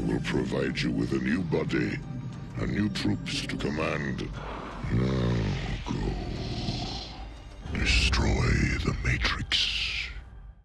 will provide you with a new body, and new troops to command.